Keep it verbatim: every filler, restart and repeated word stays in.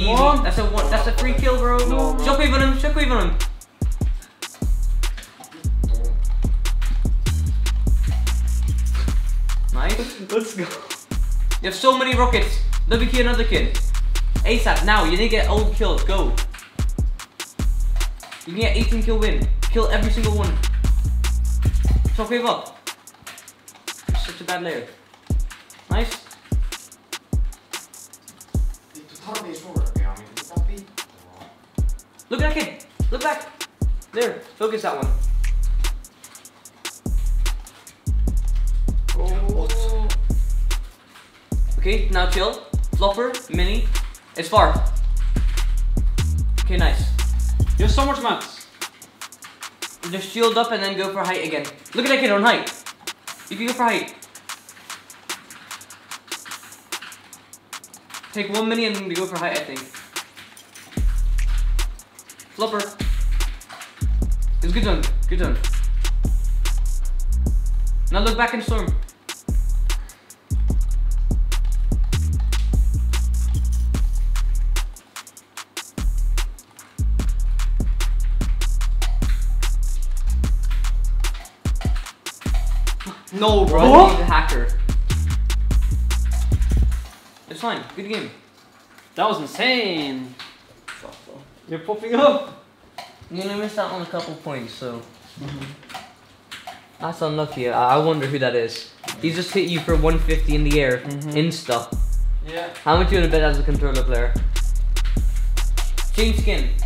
Easy. One. That's a one. That's a free kill, bro. No, bro. Shockwave on him. Shockwave on him. Nice. Let's go. You have so many rockets. W Q another kid. ASAP now. You need to get old kills. Go. You can get eighteen kill win. Kill every single one. Shockwave up. Such a bad layer. Nice. Look at that kid. Look back. There. Focus that one. Oh. Okay, now chill. Flopper, mini. It's far. Okay, nice. You have so much mats. Just shield up and then go for height again. Look at that kid on height. You can go for height. Take one mini and then go for height, I think. Flopper. It's good done. Good done. Now look back in storm. No, bro. What? He's a hacker. It's fine. Good game. That was insane. You're popping up. You only missed out on a couple points, so. Mm-hmm. That's unlucky. I, I wonder who that is. He just hit you for one fifty in the air. Mm-hmm. Insta. Yeah. How much you want to bet as a controller player? Change skin.